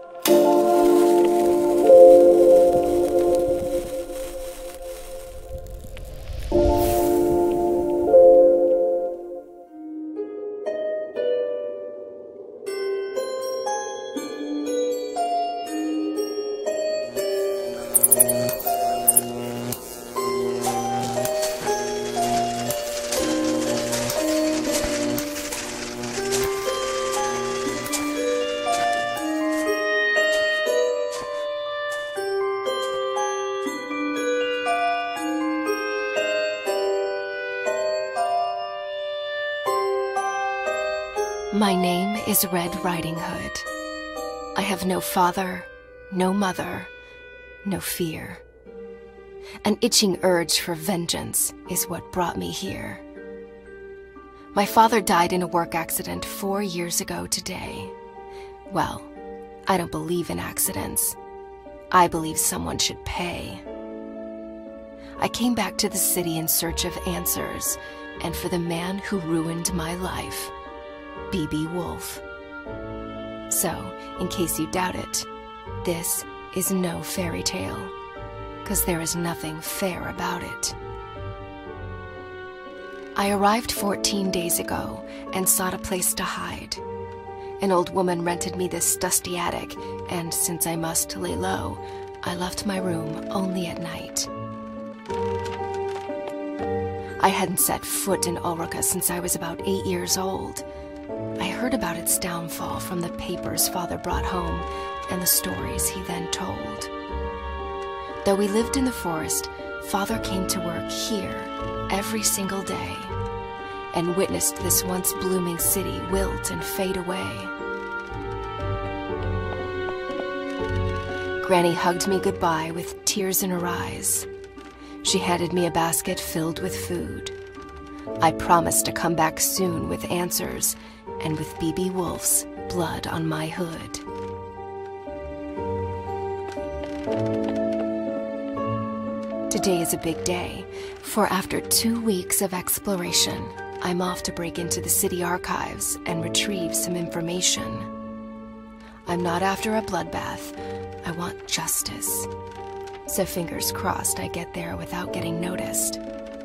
My name is Red Riding Hood. I have no father, no mother, no fear. An itching urge for vengeance is what brought me here. My father died in a work accident 4 years ago today. Well, I don't believe in accidents. I believe someone should pay. I came back to the city in search of answers, and for the man who ruined my life, B.B. Woolfe. So, in case you doubt it, this is no fairy tale, 'cause there is nothing fair about it. I arrived 14 days ago and sought a place to hide. An old woman rented me this dusty attic, and since I must lay low, I left my room only at night. I hadn't set foot in Ulrica since I was about 8 years old. I heard about its downfall from the papers Father brought home and the stories he then told. Though we lived in the forest, Father came to work here every single day and witnessed this once blooming city wilt and fade away. Granny hugged me goodbye with tears in her eyes. She handed me a basket filled with food. I promised to come back soon with answers and with B.B. Woolfe's blood on my hood. Today is a big day, for after 2 weeks of exploration, I'm off to break into the city archives and retrieve some information. I'm not after a bloodbath. I want justice. So fingers crossed I get there without getting noticed.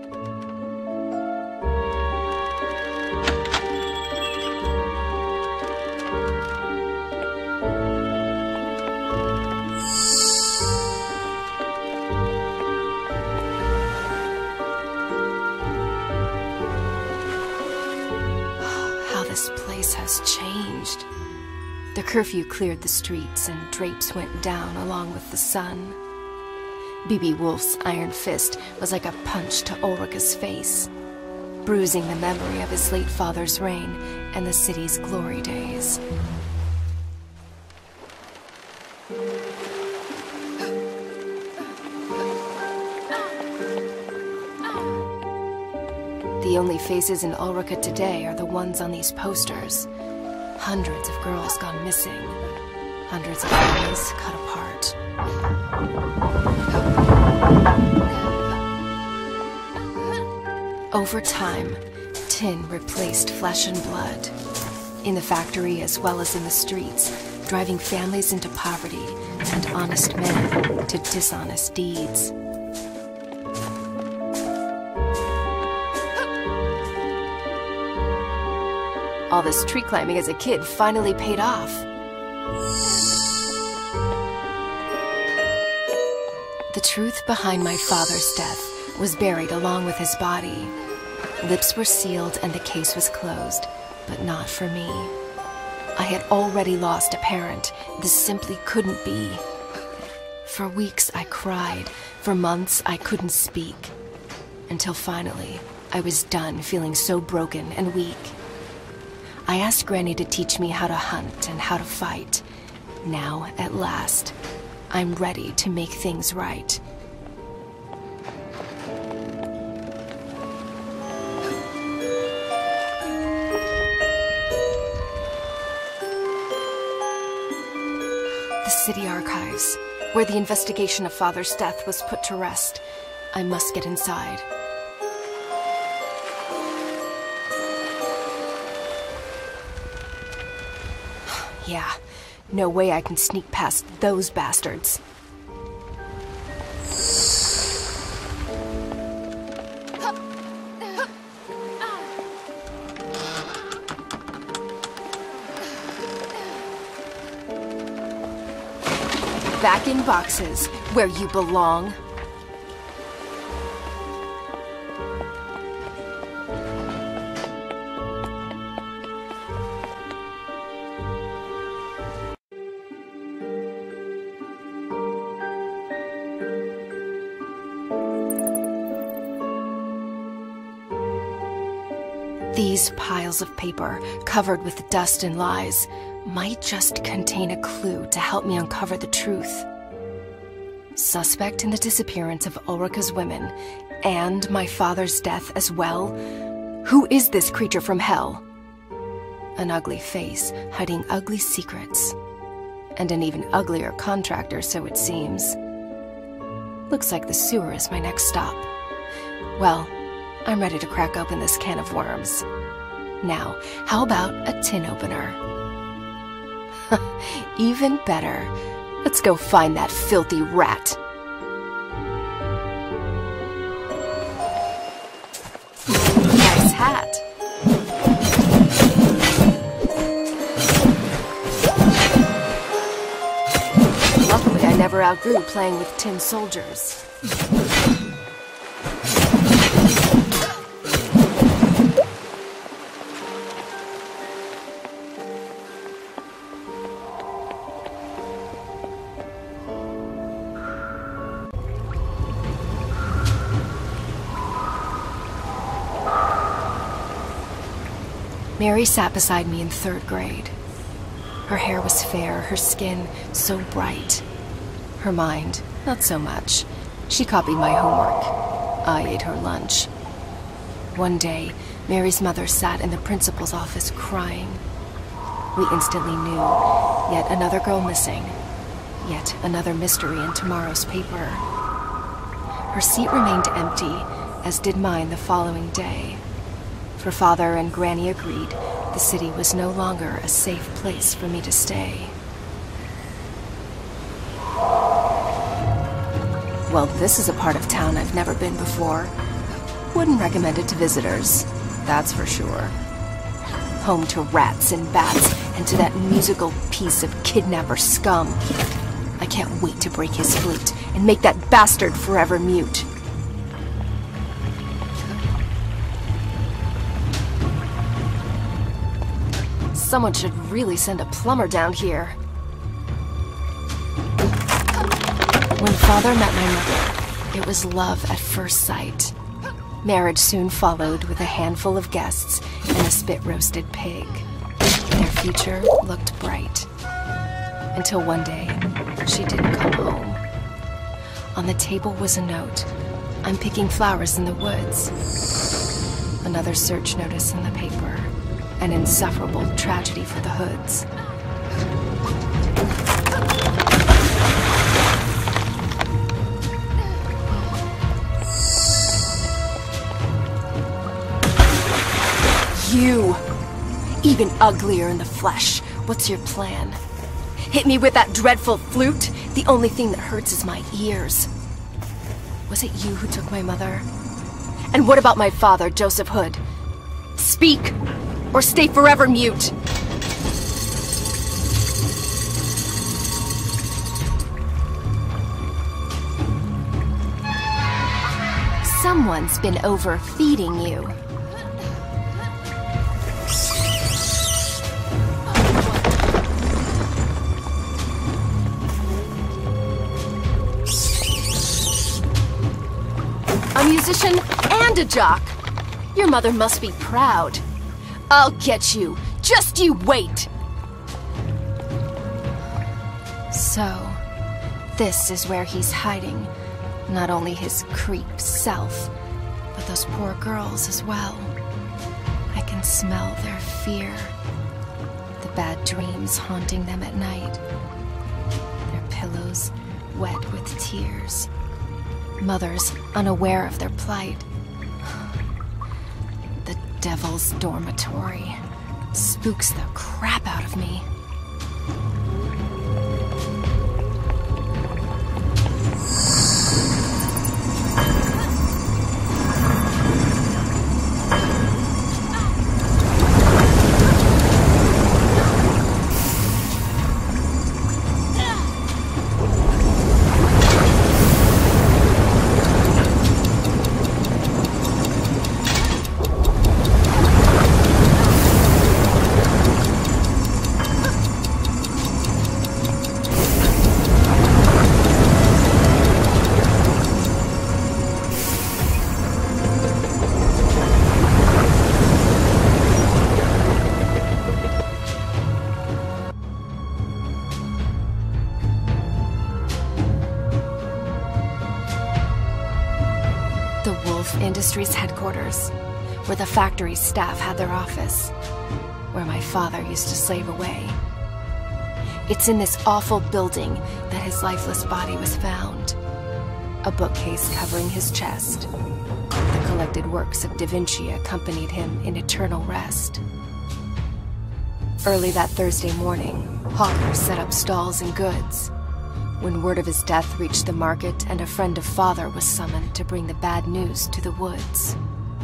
This place has changed. The curfew cleared the streets and drapes went down along with the sun. B.B. Woolfe's iron fist was like a punch to Ulrica's face, bruising the memory of his late father's reign and the city's glory days. The only faces in Ulrica today are the ones on these posters. Hundreds of girls gone missing. Hundreds of families cut apart. Over time, tin replaced flesh and blood. In the factory as well as in the streets, driving families into poverty and honest men to dishonest deeds. All this tree climbing as a kid finally paid off. The truth behind my father's death was buried along with his body. Lips were sealed and the case was closed, but not for me. I had already lost a parent. This simply couldn't be. For weeks I cried. For months I couldn't speak. Until finally, I was done feeling so broken and weak. I asked Granny to teach me how to hunt and how to fight. Now, at last, I'm ready to make things right. The city archives, where the investigation of Father's death was put to rest. I must get inside. Yeah, No way I can sneak past those bastards. Back in boxes, where you belong. These piles of paper, covered with dust and lies, might just contain a clue to help me uncover the truth. Suspect in the disappearance of Ulrika's women, and my father's death as well. Who is this creature from hell? An ugly face, hiding ugly secrets. And an even uglier contractor, so it seems. Looks like the sewer is my next stop. Well, I'm ready to crack open this can of worms. Now, how about a tin opener? Even better. Let's go find that filthy rat. Nice hat. Luckily, I never outgrew playing with tin soldiers. Mary sat beside me in 3rd grade. Her hair was fair, her skin so bright. Her mind, not so much. She copied my homework. I ate her lunch. One day, Mary's mother sat in the principal's office crying. We instantly knew, yet another girl missing. Yet another mystery in tomorrow's paper. Her seat remained empty, as did mine the following day. For Father and Granny agreed the city was no longer a safe place for me to stay. Well, this is a part of town I've never been before. Wouldn't recommend it to visitors, that's for sure. Home to rats and bats, and to that musical piece of kidnapper scum. I can't wait to break his flute and make that bastard forever mute. Someone should really send a plumber down here. When Father met my mother, it was love at first sight. Marriage soon followed with a handful of guests and a spit-roasted pig. Their future looked bright. Until one day, she didn't come home. On the table was a note. I'm picking flowers in the woods. Another search notice in the paper. An insufferable tragedy for the Hoods. You! Even uglier in the flesh. What's your plan? Hit me with that dreadful flute? The only thing that hurts is my ears. Was it you who took my mother? And what about my father, Joseph Hood? Speak! Or stay forever mute. Someone's been overfeeding you. A musician and a jock. Your mother must be proud. I'll get you. Just you wait. So, this is where he's hiding. Not only his creep self, but those poor girls as well. I can smell their fear. The bad dreams haunting them at night. Their pillows wet with tears. Mothers unaware of their plight. Devil's dormitory spooks the crap out of me. Woolfe Industries headquarters, where the factory staff had their office, where my father used to slave away. It's in this awful building that his lifeless body was found. A bookcase covering his chest. The collected works of Da Vinci accompanied him in eternal rest. Early that Thursday morning, hawkers set up stalls and goods. When word of his death reached the market and a friend of father was summoned to bring the bad news to the woods.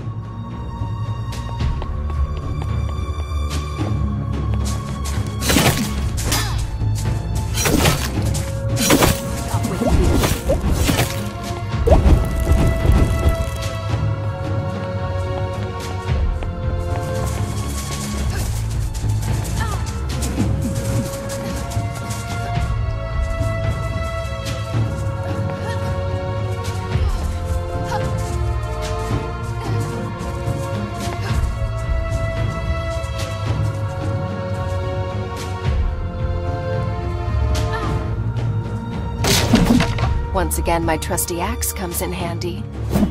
Once again, my trusty axe comes in handy.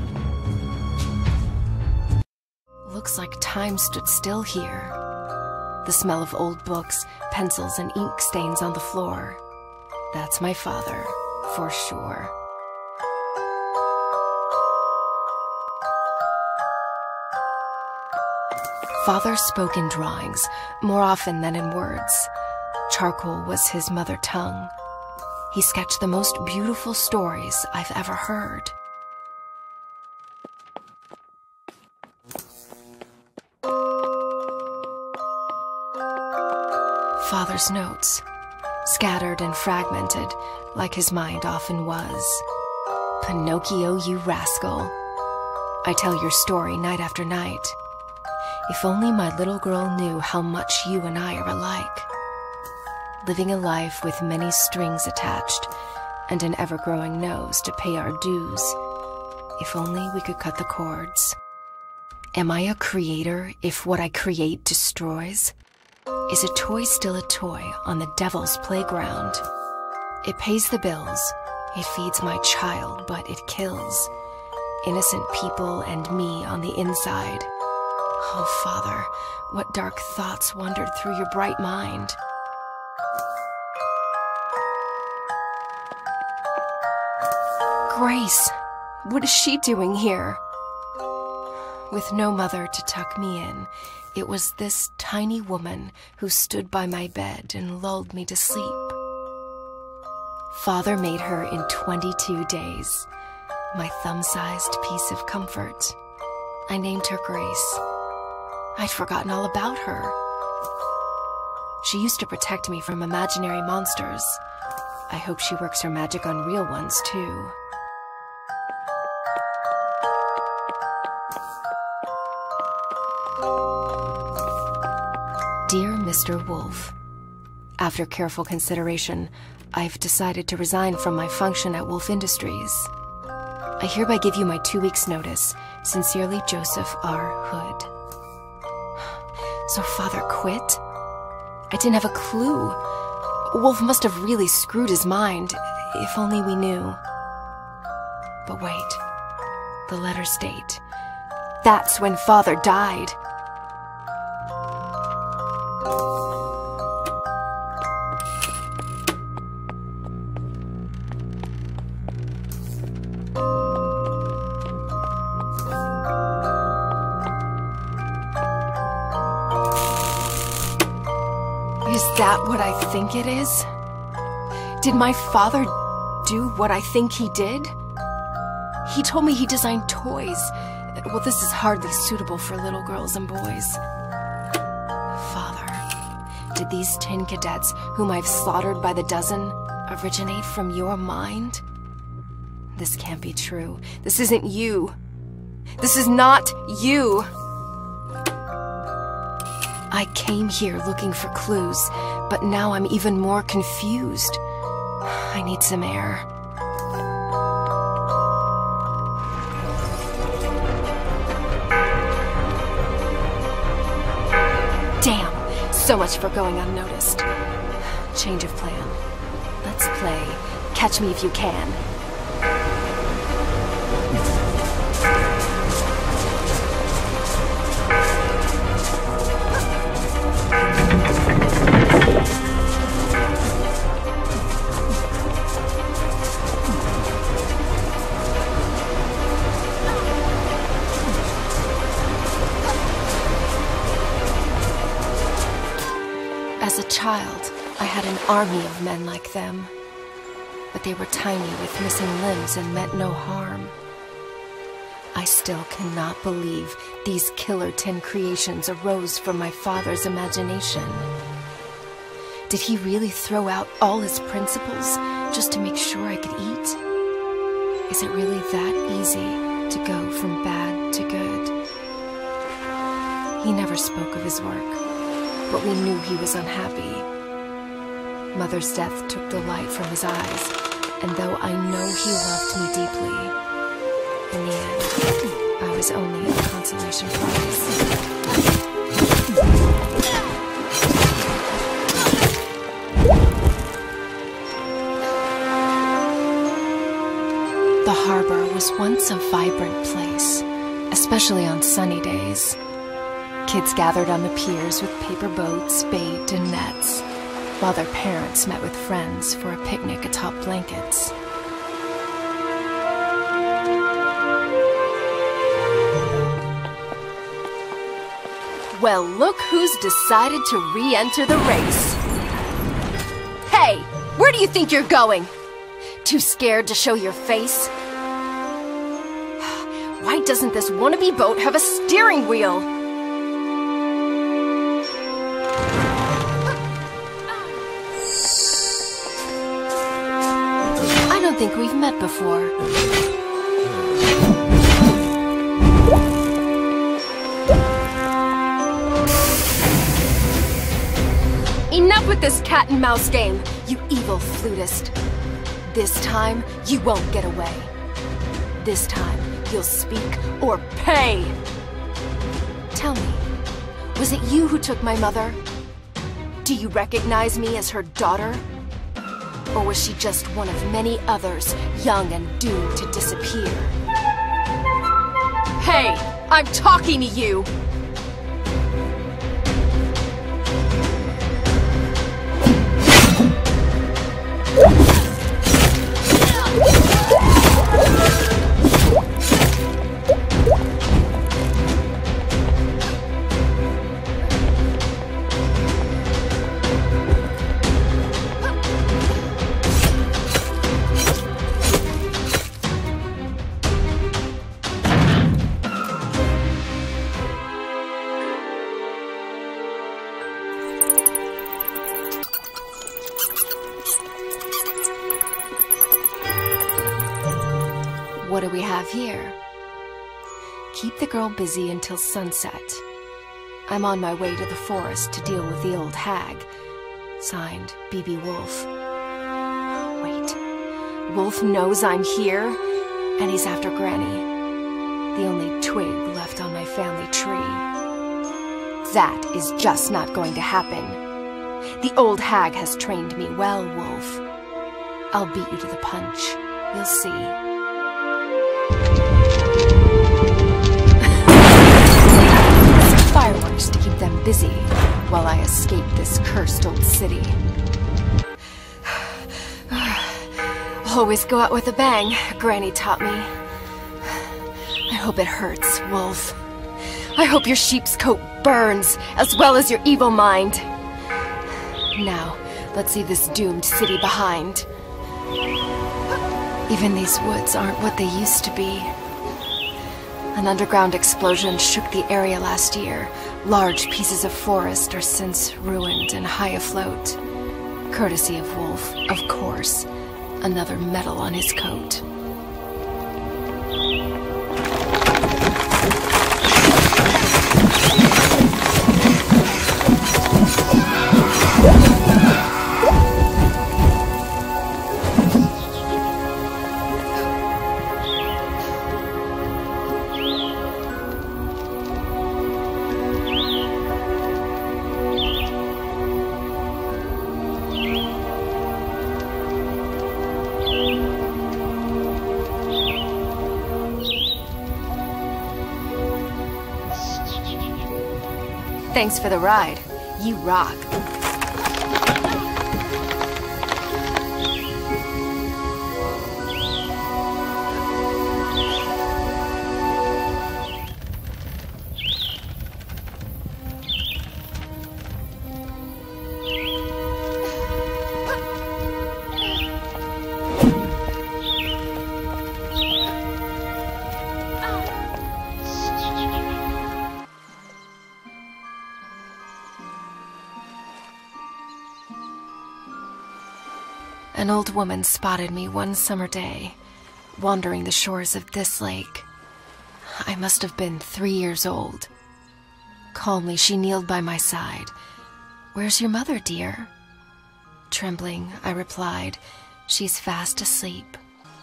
Looks like time stood still here. The smell of old books, pencils, and ink stains on the floor. That's my father, for sure. Father spoke in drawings, more often than in words. Charcoal was his mother tongue. He sketched the most beautiful stories I've ever heard. Father's notes, scattered and fragmented, like his mind often was. Pinocchio, you rascal. I tell your story night after night. If only my little girl knew how much you and I are alike. Living a life with many strings attached, and an ever-growing nose to pay our dues. If only we could cut the cords. Am I a creator if what I create destroys? Is a toy still a toy on the devil's playground? It pays the bills, it feeds my child, but it kills innocent people and me on the inside. Oh, Father, what dark thoughts wandered through your bright mind? Grace, what is she doing here? With no mother to tuck me in, it was this tiny woman who stood by my bed and lulled me to sleep. Father made her in 22 days, my thumb-sized piece of comfort. I named her Grace. I'd forgotten all about her. She used to protect me from imaginary monsters. I hope she works her magic on real ones, too. Dear Mr. Woolfe, after careful consideration, I've decided to resign from my function at Woolfe Industries. I hereby give you my 2 weeks' notice. Sincerely, Joseph R. Hood. So Father quit? I didn't have a clue. Woolfe must have really screwed his mind, if only we knew. But wait, the letters date. That's when Father died. Is that what I think it is? Did my father do what I think he did? He told me he designed toys. Well, this is hardly suitable for little girls and boys. Father, did these tin cadets, whom I've slaughtered by the dozen, originate from your mind? This can't be true. This isn't you. This is not you. I came here looking for clues, but now I'm even more confused. I need some air. Damn, so much for going unnoticed. Change of plan. Let's play Catch Me If You Can. child, I had an army of men like them. But they were tiny with missing limbs and meant no harm. I still cannot believe these killer 10 creations arose from my father's imagination. Did he really throw out all his principles just to make sure I could eat? Is it really that easy to go from bad to good? He never spoke of his work, but we knew he was unhappy. Mother's death took the light from his eyes, and though I know he loved me deeply, in the end, I was only a consolation prize. The harbor was once a vibrant place, especially on sunny days. Kids gathered on the piers with paper boats, bait, and nets, while their parents met with friends for a picnic atop blankets. Well, look who's decided to re-enter the race. Hey, where do you think you're going? Too scared to show your face? Why doesn't this wannabe boat have a steering wheel? I don't think we've met before. Enough with this cat and mouse game, you evil flutist. This time, you won't get away. This time, you'll speak or pay. Tell me, was it you who took my mother? Do you recognize me as her daughter? Or was she just one of many others, young and doomed to disappear? Hey, I'm talking to you! What do we have here? Keep the girl busy until sunset. I'm on my way to the forest to deal with the old hag. Signed, B.B. Woolfe. Wait. Woolfe knows I'm here, and he's after Granny. The only twig left on my family tree. That is just not going to happen. The old hag has trained me well, Woolfe. I'll beat you to the punch. You'll see. Fireworks to keep them busy while I escape this cursed old city. Always go out with a bang, Granny taught me. I hope it hurts, Woolfe. I hope your sheep's coat burns, as well as your evil mind. Now, let's leave this doomed city behind. Even these woods aren't what they used to be. An underground explosion shook the area last year. Large pieces of forest are since ruined and high afloat. Courtesy of Woolfe, of course. Another medal on his coat. Thanks for the ride. You rock. An old woman spotted me one summer day, wandering the shores of this lake. I must have been 3 years old. Calmly, she kneeled by my side. "Where's your mother, dear?" Trembling, I replied, "She's fast asleep."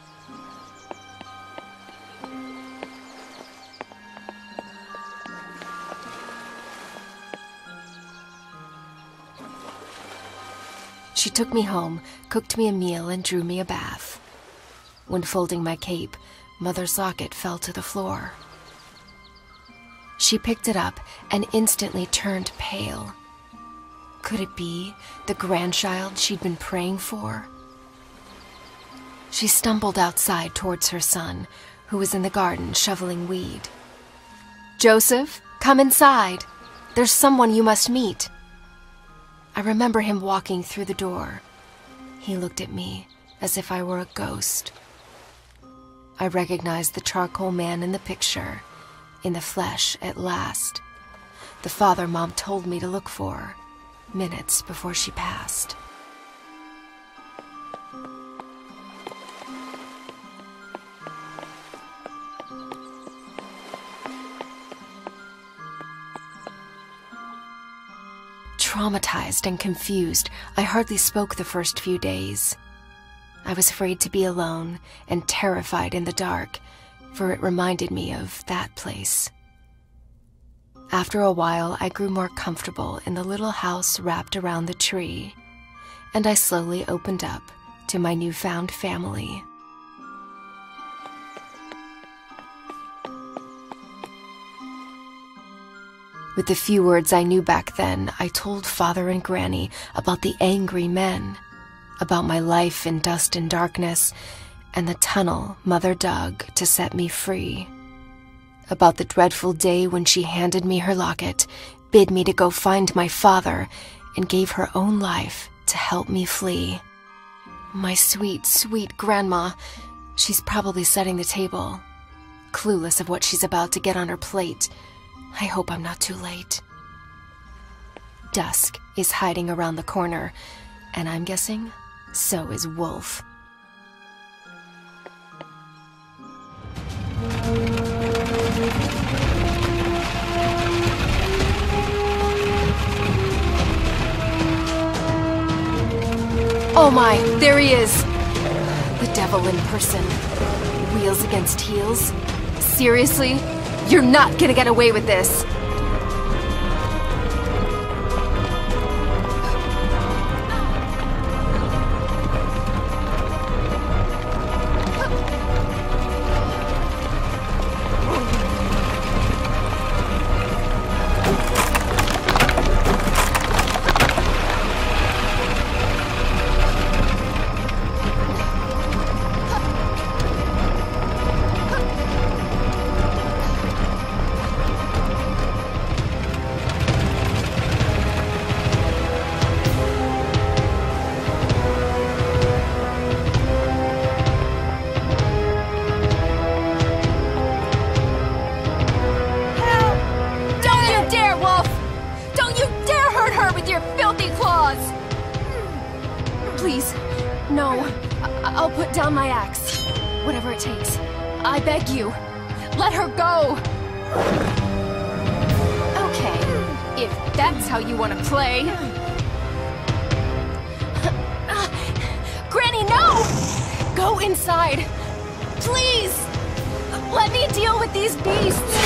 She took me home, cooked me a meal, and drew me a bath. When folding my cape, Mother's locket fell to the floor. She picked it up and instantly turned pale. Could it be the grandchild she'd been praying for? She stumbled outside towards her son, who was in the garden shoveling weed. "Joseph, come inside. There's someone you must meet." I remember him walking through the door. He looked at me as if I were a ghost. I recognized the charcoal man in the picture, in the flesh at last. The father Mom told me to look for, minutes before she passed. Traumatized and confused, I hardly spoke the first few days. I was afraid to be alone and terrified in the dark, for it reminded me of that place. After a while, I grew more comfortable in the little house wrapped around the tree, and I slowly opened up to my newfound family. With the few words I knew back then, I told Father and Granny about the angry men, about my life in dust and darkness, and the tunnel Mother dug to set me free. About the dreadful day when she handed me her locket, bid me to go find my father, and gave her own life to help me flee. My sweet, sweet grandma, she's probably setting the table, clueless of what she's about to get on her plate. I hope I'm not too late. Dusk is hiding around the corner, and I'm guessing so is Woolfe. Oh my, there he is! The devil in person. Wheels against heels? Seriously? You're not gonna get away with this! Please, no. I'll put down my axe. Whatever it takes. I beg you. Let her go! Okay, if that's how you want to play. Granny, no! Go inside. Please! Let me deal with these beasts!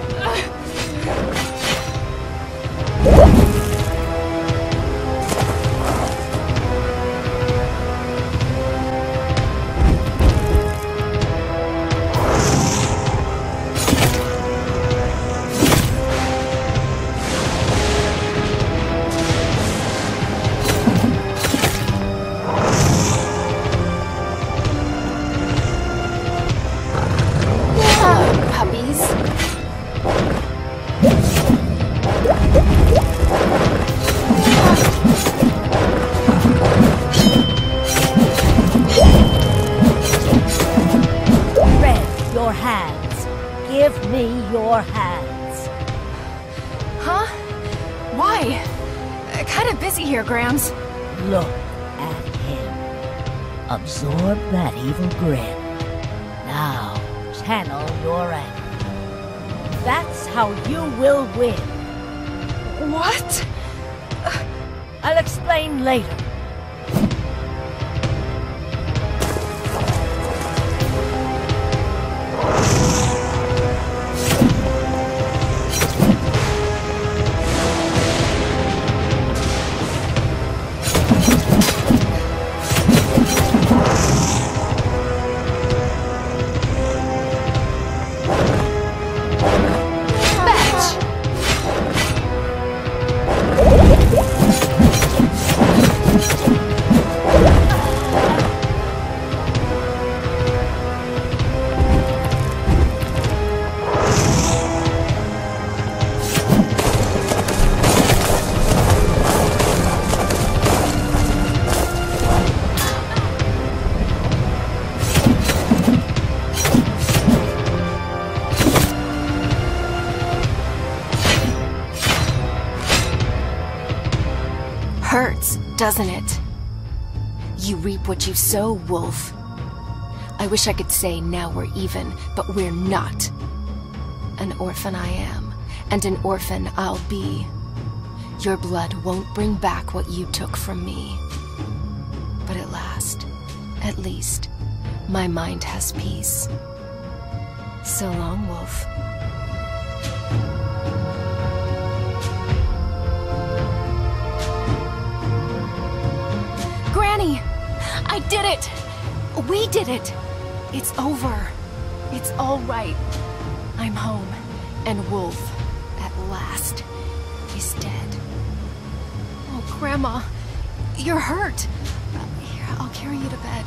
Give me your hands. Huh? Why? Kind of busy here, Grams. Look at him. Absorb that evil grin. Now, channel your anger. That's how you will win. What? I'll explain later. Hurts, doesn't it? You reap what you sow, Woolfe. I wish I could say now we're even, but we're not. An orphan I am, and an orphan I'll be. Your blood won't bring back what you took from me. But at least, my mind has peace. So long, Woolfe. Granny! I did it! We did it! It's over. It's all right. I'm home, and Woolfe, at last, is dead. Oh, Grandma, you're hurt. Here, I'll carry you to bed.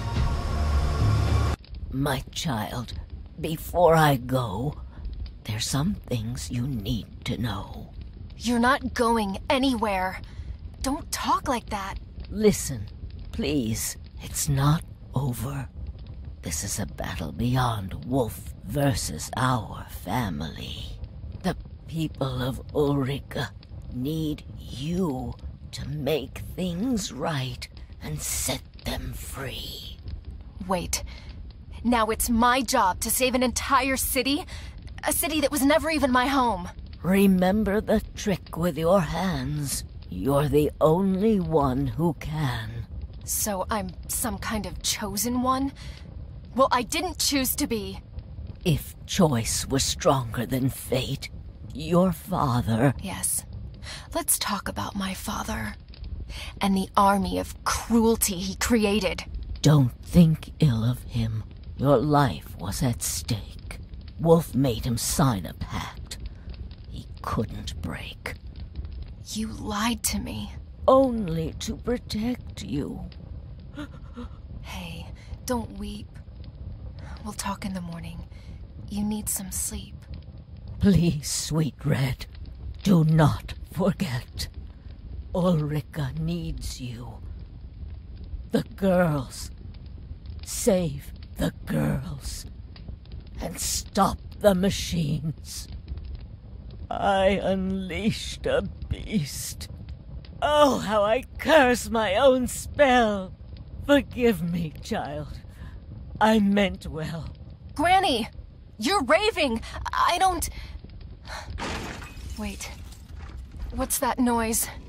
My child, before I go, there's some things you need to know. You're not going anywhere. Don't talk like that. Listen, please. It's not over. This is a battle beyond Woolfe versus our family. The people of Ulrika need you to make things right and set them free. Wait. Now it's my job to save an entire city? A city that was never even my home. Remember the trick with your hands. You're the only one who can. So I'm some kind of chosen one? Well, I didn't choose to be. If choice was stronger than fate, your father... Yes. Let's talk about my father. And the army of cruelty he created. Don't think ill of him. Your life was at stake. Woolfe made him sign a pact he couldn't break. You lied to me. Only to protect you. Hey, don't weep. We'll talk in the morning. You need some sleep. Please, sweet Red, do not forget. Ulrika needs you. The girls. Save the girls. And stop the machines. I unleashed a beast. Oh, how I curse my own spell. Forgive me, child. I meant well. Granny! You're raving! I don't... Wait. What's that noise?